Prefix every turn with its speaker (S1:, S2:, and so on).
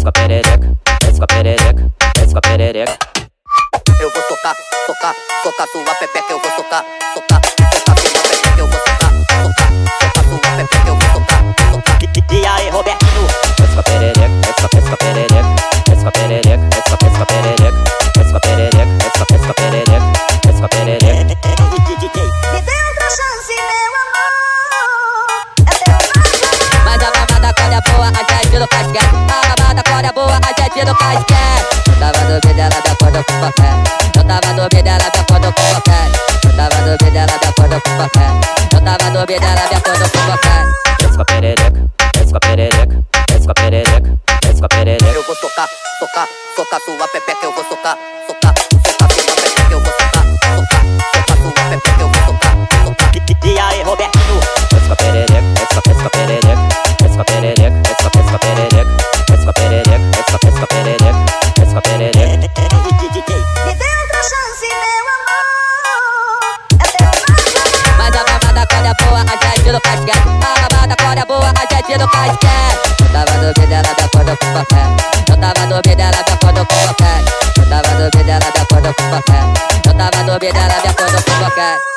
S1: desce com a perereca, desce com a perereca, desce com a perereca.
S2: Eu vou socar, socar, socar sua pepeca, eu vou socar, socar, socar sua pepeca, eu vou socar, socar, socar sua pepeca, eu vou socar, socar. E aí, Robertinho?
S1: Desce com a perereca, desce com a perereca, desce com a perereca, desce com a perereca, desce com a perereca, desce com a perereca, desce com a perereca.
S3: Me dê outra chance, meu amor. É teu amor.
S2: Mas a babada quando é boa, a gente não faz quer. A babada quando é boa, a gente não faz quer. Eu tava dormindo, ela me acordou com café. Eu tava dormindo, ela me acordou com café. Eu tava dormindo, ela me acordou com café. Eu tava dormindo, ela me acordou com café.
S1: Desce com a perereca, desce com a perereca, desce com a perereca, desce com a perereca.
S2: Eu vou socar, socar, socar sua pepeca, eu vou socar, socar, socar sua pepeca, eu vou socar, socar, socar sua pepeca, eu vou socar, socar. E aí, Robertinho?
S1: Desce com a perereca, desce com a perereca, desce com a perereca, desce com a perereca, desce com a perereca, desce com a perereca, desce com a perereca.
S3: Me dê outra chance, meu amor. É teu amor.
S2: Mas a babada quando é boa, a gente não faz quer. A babada quando é boa, a gente não faz quer. Eu tava dormindo, ela me acordou com café. Eu tava dormindo, ela me acordou com café. Eu tava dormindo, ela me acordou com café. Eu tava dormindo, ela me acordou com café.